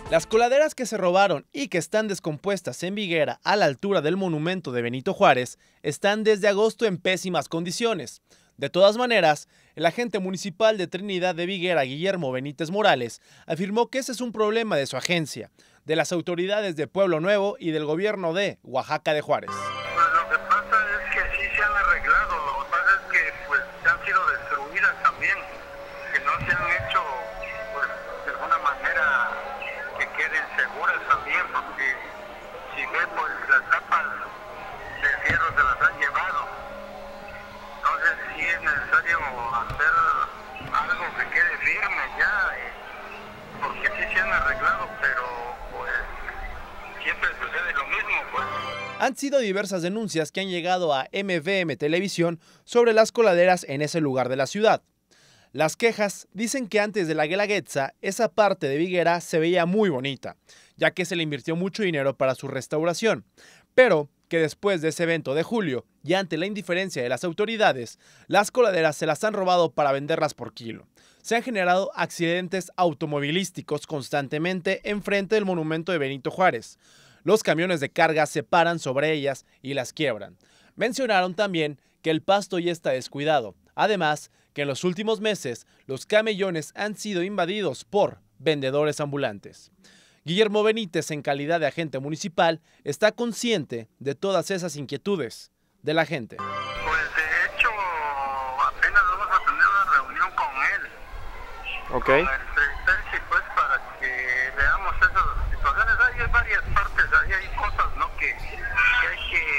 Las coladeras que se robaron y que están descompuestas en Viguera a la altura del monumento de Benito Juárez están desde agosto en pésimas condiciones. De todas maneras, el agente municipal de Trinidad de Viguera, Guillermo Benítez Morales, afirmó que ese es un problema de su agencia, de las autoridades de Pueblo Nuevo y del gobierno de Oaxaca de Juárez. Pues lo que pasa es que sí se han arreglado, lo que pasa es que pues han sido destruidas también, que no se han hecho pues de alguna manera que queden seguras también, porque si ve pues las tapas de fierro se las han llevado, entonces sí es necesario hacer algo que quede firme ya, porque sí se han arreglado, pero pues siempre sucede lo mismo pues. Han sido diversas denuncias que han llegado a MVM Televisión sobre las coladeras en ese lugar de la ciudad. Las quejas dicen que antes de la Guelaguetza, esa parte de Viguera se veía muy bonita, ya que se le invirtió mucho dinero para su restauración, pero que después de ese evento de julio y ante la indiferencia de las autoridades, las coladeras se las han robado para venderlas por kilo. Se han generado accidentes automovilísticos constantemente enfrente del monumento de Benito Juárez. Los camiones de carga se paran sobre ellas y las quiebran. Mencionaron también que el pasto ya está descuidado. Además, que en los últimos meses los camellones han sido invadidos por vendedores ambulantes. Guillermo Benítez, en calidad de agente municipal, está consciente de todas esas inquietudes de la gente. Pues de hecho, apenas vamos a tener una reunión con él. Ok. Con el presidente, pues para que veamos esas situaciones. Hay varias partes, ahí hay cosas, ¿no? que hay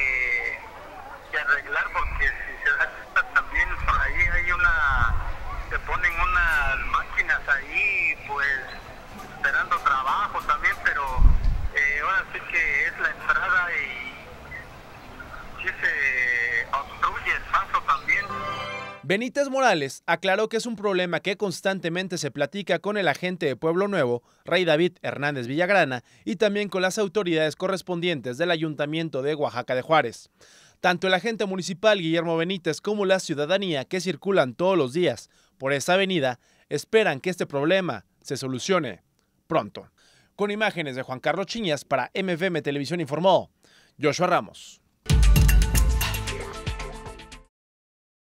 que arreglar, porque si se da cuenta también por ahí hay se ponen unas máquinas ahí, pues esperando trabajo también, pero ahora sí que es la entrada y sí se obstruye el paso también. Benítez Morales aclaró que es un problema que constantemente se platica con el agente de Pueblo Nuevo, Rey David Hernández Villagrana, y también con las autoridades correspondientes del Ayuntamiento de Oaxaca de Juárez. Tanto el agente municipal Guillermo Benítez como la ciudadanía que circulan todos los días por esa avenida esperan que este problema se solucione pronto. Con imágenes de Juan Carlos Chiñas para MVM Televisión informó Joshua Ramos.